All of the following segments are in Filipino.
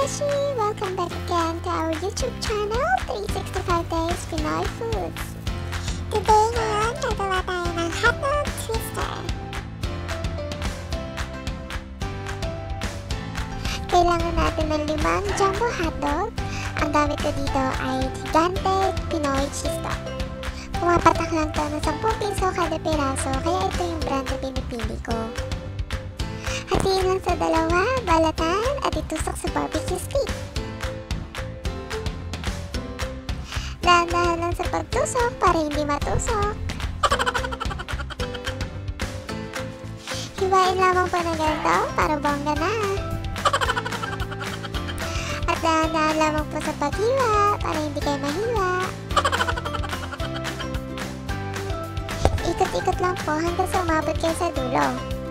Beshi! Welcome back again to our YouTube channel, 365 Days Pinoy Foods. Today ngayon, gagawa tayo ng hotdog twister. Kailangan natin ng 5 jumbo hotdog. Ang gamit ko dito ay Gigante Pinoy Cheese Dog. Pumapatak lang to ng 10 piso kada piraso, kaya ito yung brand na pinipili ko. Hatiin lang sa dalawa, balatan, at itusok sa barbecue stick. Dahan-dahan lang sa pagtusok para hindi matusok. Hiwain lamang po ng ganito para bongga na. At dahan-dahan lamang po sa paghiwa para hindi kayo mahiwa. Ikot-ikot lang po hanggang sa umabot kayo sa dulo.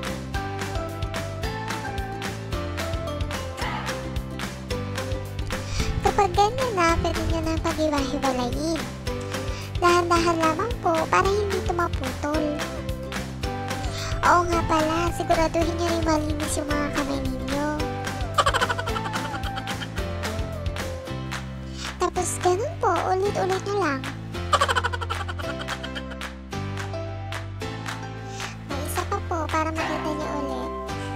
Kapag ganyan na, pwede nyo na pag-iwa-hiwalayin. Dahan-dahan lamang po para hindi ito maputol. Oo nga pala, siguraduhin nyo rin malinis yung mga kamay ninyo. Tapos ganun po, ulit-ulit nyo lang. May isa pa po para makita nyo ulit.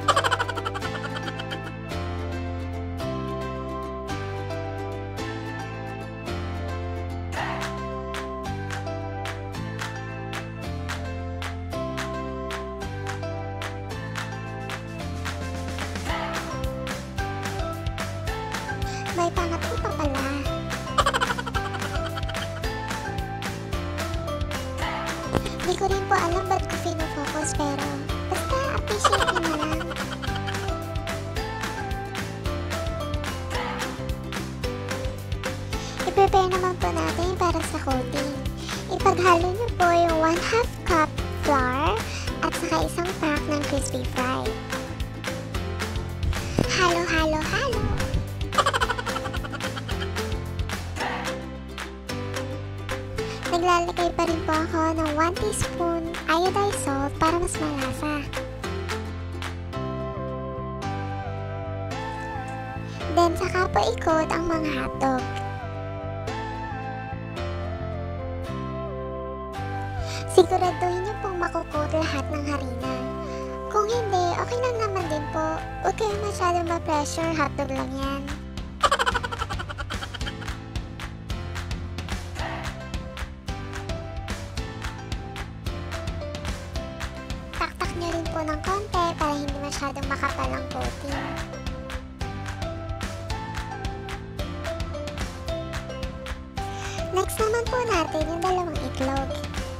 May pangatlo pa pala. Di ko rin po alam ba't ko fino-focus, pero basta appreciate nyo na lang. I-prepare naman po natin para sa coating. Ipaghalo nyo po yung 1/2 cup flour at saka isang pack ng crispy fry. Halo, halo, halo! Naglalagay pa rin po ako ng 1 teaspoon iodized salt para mas malasa. Then, saka po ikot ang mga hotdog. Siguraduhin niyo pong makukot lahat ng harina. Kung hindi, okay lang naman din po. Huwag kayo masyadong ma-pressure, hotdog lang yan. Taktak nyo rin po ng konti para hindi masyadong makapal ang coating. Next naman po natin yung 2 itlog.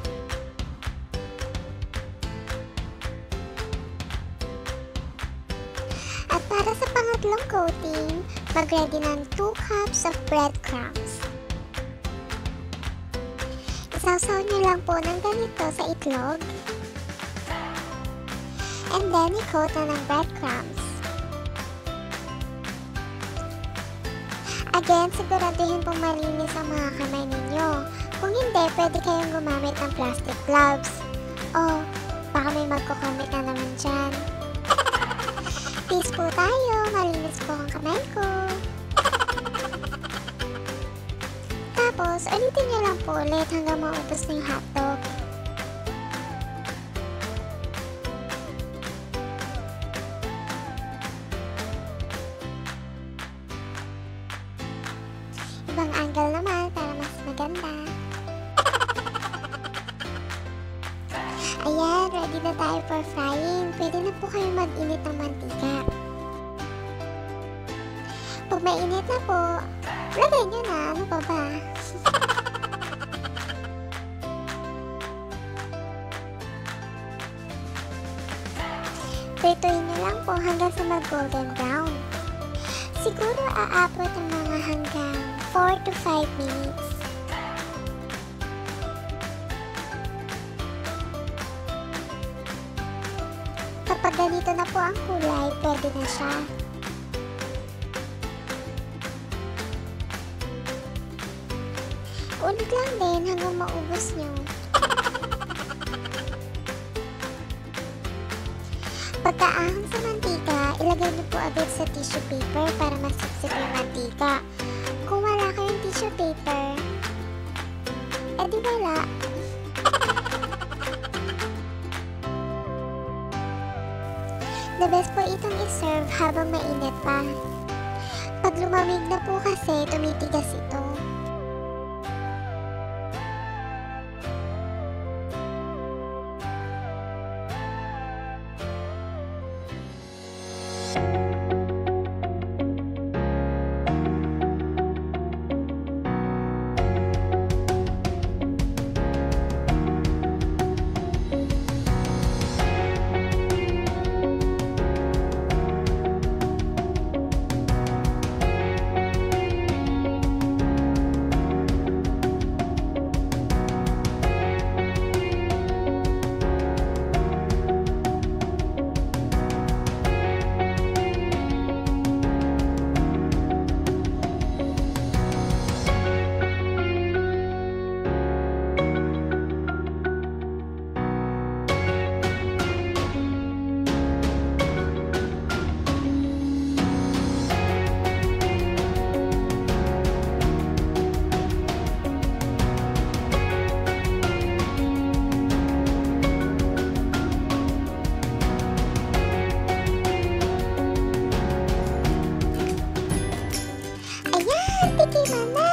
At para sa pangatlong coating, mag-ready ng 2 cups of breadcrumbs. Isawsaw nyo lang po ng ganito sa itlog. And then, i-coat na ng breadcrumbs. Again, siguraduhin pong malinis ang mga kamay ninyo. Kung hindi, pwede kayong gumamit ng plastic gloves. O, baka may magkukomment na naman dyan. Peace po tayo, malinis po ang kamay ko. Tapos, ulitin nyo lang po ulit hanggang maubos na yung hotdog. Ibang angle naman para mas maganda. Ayan, ready na tayo for frying. Pwede na po kayo mag-init ng mantika. Pag mainit na po, lagay nyo na. Ano pa ba? Prituin nyo lang po hanggang sa mag-golden brown. Siguro aabot ng mga hanggang 4 to 5 minutes. Kapag ganito na po ang kulay, pwede na siya. Ulit lang din hanggang maubos nyo. Pagkaahon sa mantika, ilagay niyo po agad sa tissue paper para masipsip yung mantika. Kung wala kayong tissue paper, edi wala. The best po itong iserve habang mainit pa. Pag lumamig na po kasi, tumitigas ito. Tikiman na!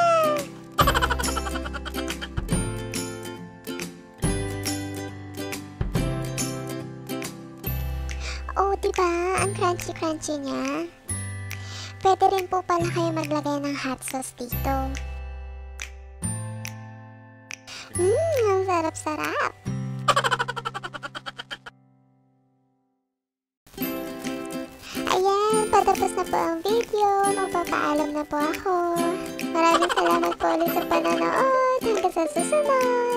Oh, diba? Ang crunchy-crunchy niya. Pwede rin po pala kayo maglagay ng hot sauce dito. Ang sarap-sarap! Ayan, patapos na po ang video. Magpapaalam na po ako. Maraming salamat po ulit sa panonood. Hanggang sa susunod.